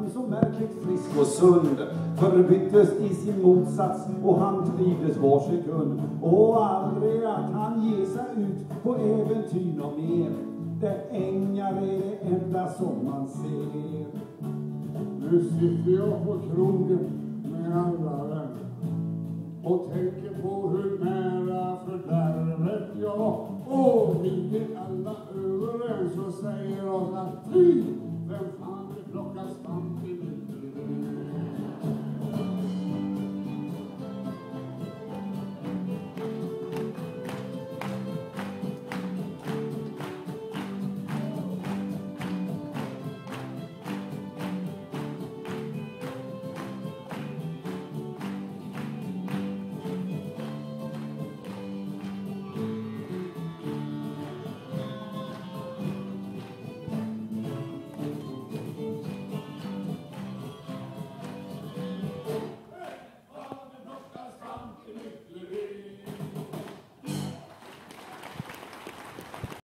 så märkligt frisk och sund förbyttes i sin motsats och han trivdes var sekund. Och aldrig att han ger sig ut på äventyr och mer. Där ängar är det enda som man ser. Nu sitter jag på krogen med alla vänner och tänker på hur nära fördärvet jag. Och vi är alla överens och säger oss att fy, vem